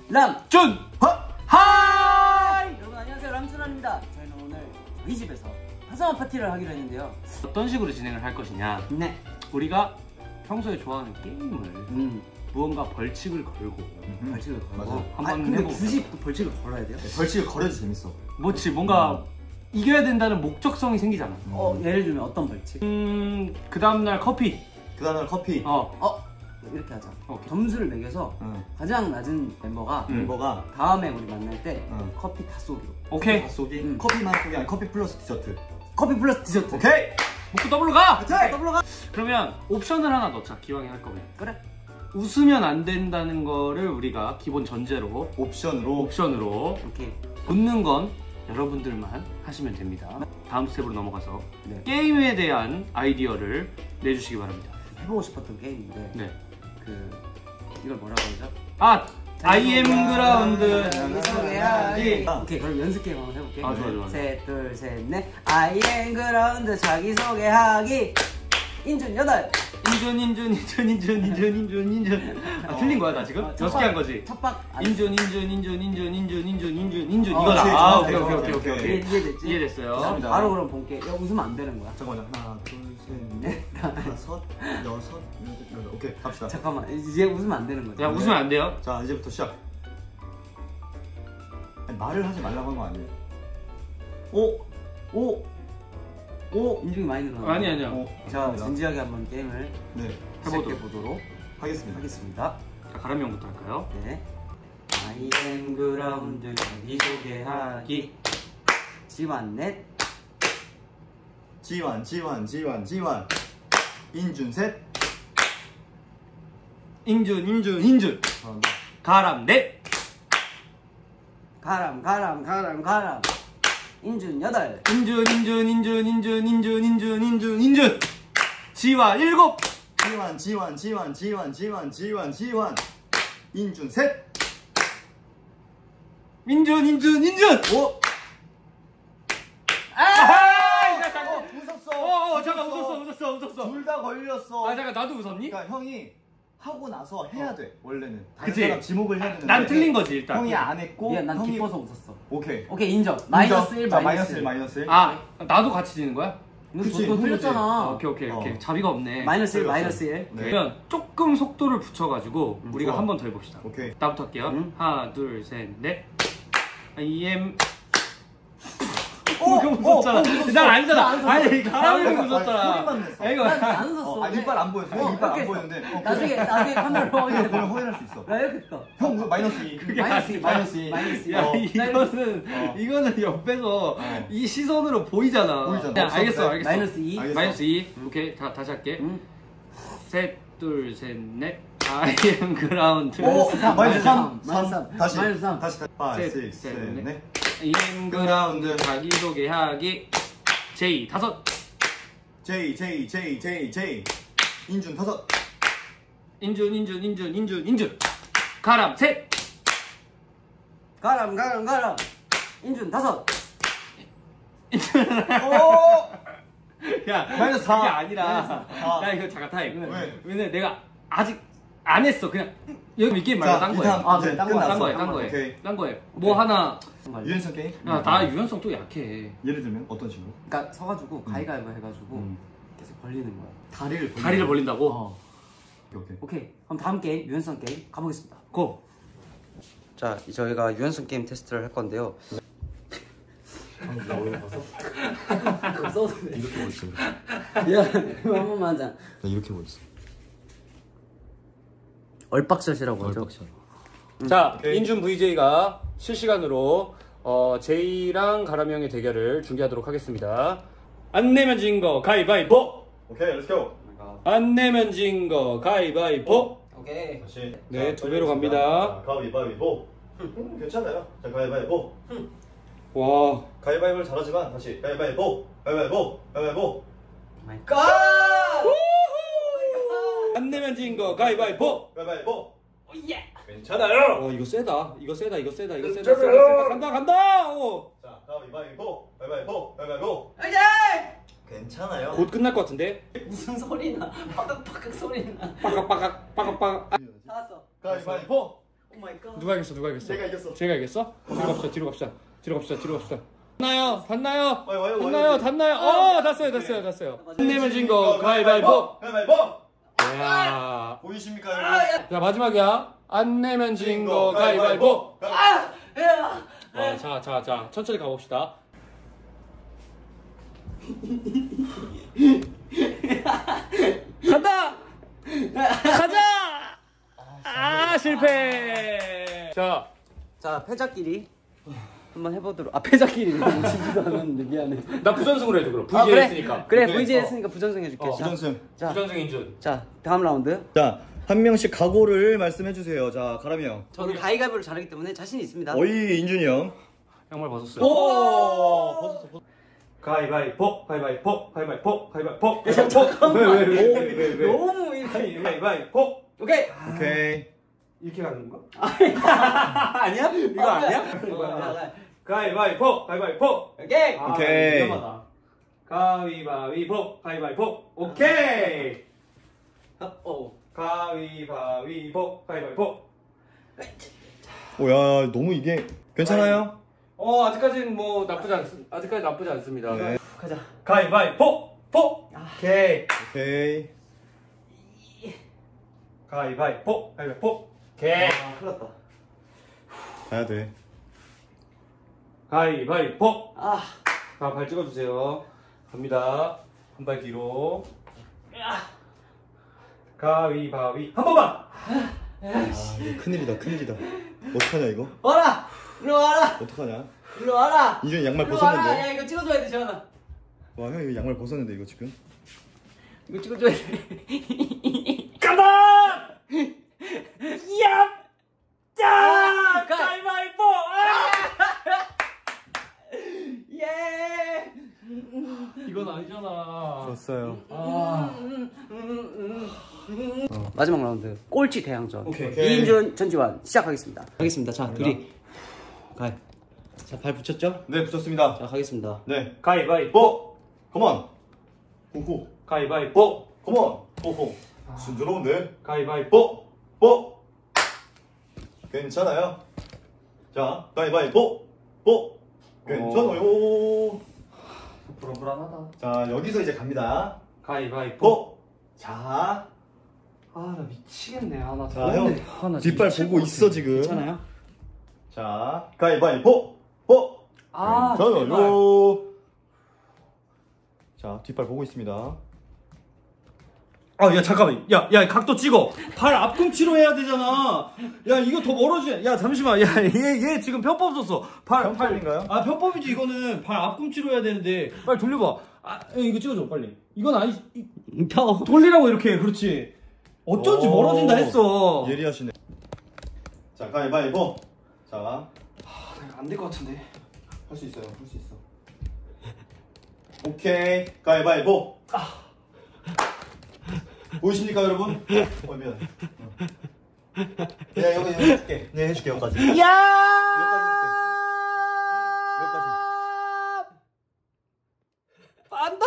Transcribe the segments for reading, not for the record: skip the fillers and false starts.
람준 하이! 여러분 안녕하세요, 람준입니다. 저희는 오늘 이 집에서 화성한 파티를 하기로 했는데요. 어떤 식으로 진행을 할 것이냐. 네. 우리가 평소에 좋아하는 게임을 무언가 벌칙을 걸고 벌칙을 걸고 맞아요. 한번 근데 해보고 굳이 또 벌칙을 걸어야 돼요? 네, 벌칙을 걸어야지 재밌어. 뭐지 뭔가 이겨야 된다는 목적성이 생기잖아. 예를 들면 어떤 벌칙? 그 다음날 커피. 그 다음에 커피. 이렇게 하자. 오케이. 점수를 매겨서 가장 낮은 멤버가 멤버가 다음에 우리 만날 때 응. 커피 다 쏘기로. 오케이. 다 쏘기. 응. 커피만 쏘기 아니 커피 플러스 디저트. 커피 플러스 디저트. 오케이. 먹고 더블로 가! 더블로 가. 그러면 옵션을 하나 넣자. 기왕에 할 거면. 그래. 웃으면 안 된다는 거를 우리가 기본 전제로 옵션으로 오케이. 웃는 건 여러분들만 하시면 됩니다. 다음 스텝으로 넘어가서 네. 게임에 대한 아이디어를 내주시기 바랍니다. 해보고 싶었던 게임인데 네. 이걸 뭐라고 하죠? I am 그라운드. 자기소개하기. 오케이, 그럼 연습 게임 한번 해볼게. 좋아. 셋, 둘, 셋, 넷. I am 그라운드 자기소개하기. 인준 8. 인준. 틀린 거야 나 지금? 6개 한 거지? 첫박 인준 이거다. 오케이. 이해됐지? 이해됐어요. 바로 그럼 본게. 웃으면 안 되는 거야. 잠깐만요. 하나, 둘, 셋, 넷, 다섯, 여섯, 여덟. 오케이, 갑시다. 잠깐만, 이제 웃으면 안 되는 거지. 야 웃으면 안 돼요. 자, 이제부터 시작. 아니, 말을 하지 말라고 한 거 아니에요? 오. 인중이 많이 늘어나. 아니요. 자, 진지하게 한번 게임을 해보도록 하겠습니다. 자 가람이 형부터 할까요? 네. I am 그라운드 자기소개하기. 지완 넷. 지완. 인준 셋. 인준. 가람 넷. 가람. 인준 8. 인준. 지완 7. 지완. 인준 셋. 인준. 오. 웃었어. 잠깐 웃었어. 둘 다 걸렸어. 잠깐 나도 웃었니? 그러니까 형이 하고 나서 해야 돼 원래는. 그치? 다른 사람 지목을 해야 되는데. 난 틀린 거지 일단. 형이 안 했고. 미안, 난 형이... 기뻐서 웃었어. 오케이 인정. 마이너스 1. 자, 마이너스 1. 나도 같이 지는 거야? 그치, 너 틀렸잖아. 오케이. 자비가 없네. 마이너스 1. 네. 그러면 조금 속도를 붙여가지고 우리가 좋아. 한 번 더 해봅시다. 오케이. 나부터 할게요. 하나, 둘, 셋, 넷. I am. 웃었잖아. 난 아니잖아. 아니 가람이 웃었잖아. 소리만 냈어. 이거 안 웃었어. 이빨 안 보였어. 이빨 안 보였는데. 나중에 카메라 확인해. 그럼 확인할 수 있어. 나 이렇게 했다. 형 마이너스 2. 마이너스 2. 야 이거는 옆에서 이 시선으로 보이잖아. 야, 알겠어. 마이너스 2. 마이너스 2. 오케이 다시 할게. 셋, 둘, 셋, 넷. I am 그라운드. 마이너스 3. 마이너스 3. 다시. 마이너스 3. 5, 셋, 6, 셋, 7, 넷. 8. I am 그라운드 자기소개하기. J 5. J. 인준 5. 인준. 가람 셋. 가람. 인준 5. 야 마이너스 4. 그게 아니라. 야 이거 잠깐 타임. 왜냐면 내가 아직 안 했어. 그냥 여기 게임 말고 딴 거야. 딴 거야. 뭐 하나. 유연성 게임? 나 유연성 또 약해. 예를 들면 어떤 식으로? 그러니까 서가지고 가위가위보 해가지고 계속 벌리는 거야. 다리를 벌린다고? 오케이. 그럼 다음 게임 유연성 게임 가보겠습니다. 고. 자, 저희가 유연성 게임 테스트를 할 건데요. 나 얼굴 봤어? 써도 돼. 이렇게 멋있어. 야, 한 번만 하자. 나 이렇게 멋있어. 얼빡샷이라고 하죠. 자, 인준 VJ가 실시간으로 제이랑 가람이 형의 대결을 중계하도록 하겠습니다. 안 내면 진 거 가위바위보. 오케이, 렛츠고. 안 내면 진 거 가위바위보. 오케이. 다시. 네, 두 배로 갑니다. 가위바위보. 괜찮아요. 자, 가위바위보. 와. 가위바위보를 잘하지만 다시 가위바위보. 안 내면 진 거 가위바위보. 가위바위보. 예. 괜찮아요. 이거 세다. 괜찮아요. 간다. 오. 자, 가위바위보. 오케이. 괜찮아요. 곧 끝날 것 같은데. 무슨 소리나? 빠깍빠깍 소리나. 빠깍빠깍. 나왔어. 가위바위보. 누가 이겼어? 누가 이겼어? 내가 이겼어. 제가 이겼어? 뒤로 갑시다. 뒤로 갑시다. 뒤로 갑시다. 뒤로 갑시다. 닿나요? 닿나요? 와요. 닿나요? 닿나요? 닿았어요. 안내면 진 거 가위바위보. 가위바위보. 야. 보이십니까 여러분? 자 마지막이야. 안 내면 진 거 가위바위보. 자 천천히 가봅시다. 간다. 가자. 아 실패. 자 패자끼리 한번 해보도록. 아 패자끼리 지지도 않았는데 미안해. 나 부전승으로 해줘 그럼. 아, VJ 했으니까. 그래 오케이. VJ 했으니까 부전승 해줄게. 부전승. 자, 부전승 인준. 자 다음 라운드. 자, 한 명씩 각오를 말씀해 주세요. 자, 가람이 형. 저는 가위바위보를 잘하기 때문에 자신 있습니다. 어이 인준이 형. 양말 벗었어요. 오! 벗었어. 가위바위보. 왜? 너무 이렇게. 가위바위보. 오케이. 오케이. 이렇게 가는 건가? 아니야? 이거 아니야? 가위바위보. 오케이. 오케이. 위험하다. 가위바위보. 오케이. 가위바위보. 오야, 너무 이게 괜찮아요? 아직까지는 뭐 아직까지 나쁘지 않습니다. 네. 가자. 가위바위보. 오케이. 오케이. 가위바위보. 오케이. 큰일 났다. 가야 돼. 가위바위보. 아. 자, 발 찍어주세요. 갑니다. 한 발 뒤로. 가위바위. 한 번만! 아, 이거 큰일이다. 어떡하냐 이거? 와라. 일로 와라. 어떡하냐? 일로 와라. 인준이 양말 일로 와라. 벗었는데. 야 이거 찍어줘야 돼 재현아. 와, 형 이거 양말 벗었는데 이거 지금? 이거 찍어줘야 돼. 가다! 야! 짜! 가위바위보! 예. 이건 아니잖아. 졌어요. 마지막 라운드 꼴찌 대항전. 오케이. 이인준 전지환 시작하겠습니다. 가겠습니다. 자 둘이 가. 자발 붙였죠? 네, 붙였습니다. 자 가겠습니다. 네. 가위바위보! 컴온. 호호. 가위바위보! 컴온. 호호. 순조로운데? 가위바위보! 뽀. 괜찮아요. 자, 가위바위보. 뽀. 괜찮아요. 불안불안하다. 자, 여기서 이제 갑니다. 가위바위보! 뽀. 자, 아, 나 미치겠네. 나 자, 형 뒷발 보고 있어 지금. 괜찮아요? 자, 가위바위보. 뽀. 아, 괜찮아요. 자, 뒷발 보고 있습니다. 야, 잠깐만. 야, 각도 찍어. 발 앞꿈치로 해야 되잖아. 야, 이거 더 멀어지. 야, 잠시만. 야, 얘 지금 편법 썼어. 편법인가요? 아, 편법이지. 이거는 발 앞꿈치로 해야 되는데. 빨리 돌려봐. 아, 이거 찍어줘, 빨리. 이건 아니, 펴. 돌리라고 이렇게. 그렇지. 어쩐지 멀어진다 했어. 예리하시네. 자, 가위바위보. 자, 안 될 것 같은데. 할 수 있어요. 할 수 있어. 오케이. 가위바위보. 보이십니까 여러분? 미안. 그냥 여기 해줄게. 네, 해줄게 여기까지. 야! 여기까지.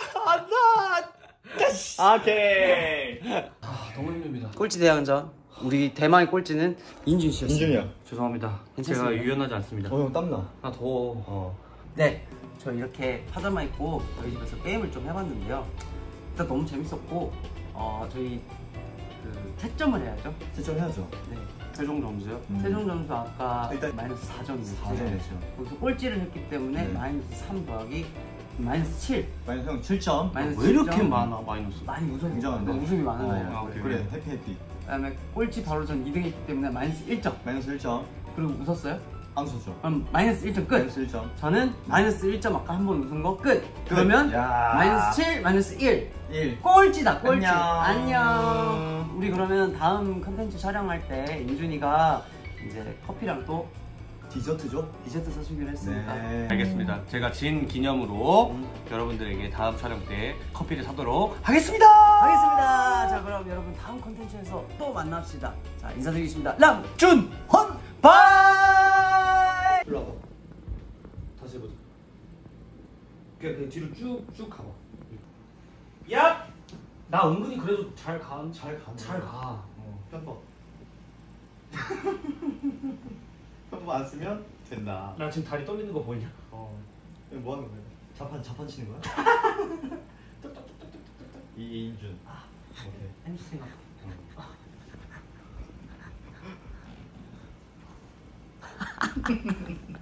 안다. 오케이. 너무 힘듭니다. 꼴찌 대항전. 우리 대망의 꼴찌는 인준 씨였어요. 인준이야. 죄송합니다. 괜찮습니다. 제가 유연하지 않습니다. 형 땀나. 나 더워. 네, 저 이렇게 파자마 입고 저희 집에서 게임을 좀 해봤는데요. 일단 너무 재밌었고, 저희 그 채점을 해야죠. 채점해야죠. 네, 최종 점수요. 최종 점수 아까 일단 마이너스 4점 냈죠. 거기서 꼴찌를 했기 때문에 네. 마이너스 3 더하기 마이너스 7. 마이너스 형 7점. 마이너스 왜 이렇게 7점. 많아, 마이너스? 많이 웃음이 굉장한데? 웃음이 많은 아이라. 아, 오케이. 그래, 해피. 그다음에 꼴찌 바로 전 2등 했기 때문에 마이너스 1점. 마이너스 1점. 그리고 웃었어요? 안 썼죠. 그럼 마이너스 1점 끝. 마이너스 1점. 저는 마이너스 1점 아까 한 번 웃은 거 끝. 그러면 야. 마이너스 7, 마이너스 1. 1. 꼴찌다, 꼴찌. 안녕. 안녕. 우리 그러면 다음 컨텐츠 촬영할 때 인준이가 이제 커피랑 또 디저트죠? 디저트 사주기로 했으니까. 네. 알겠습니다. 제가 진 기념으로 여러분들에게 다음 촬영 때 커피를 사도록 하겠습니다. 하겠습니다. 자, 그럼 여러분 다음 컨텐츠에서 또 만납시다. 자, 인사드리겠습니다. 람준헌 바이. 일로 와봐. 다시 해보자. 그냥 뒤로 쭉 가봐. 야! 나 은근히 그래도 잘 가. 잘 가. 잘 가. 편법. 현법 안 쓰면 된다. 나 지금 다리 떨리는 거 보이냐? 이거 뭐 하는 거야? 자판 치는 거야? 이인준. 오케이. 햄스트링 아파.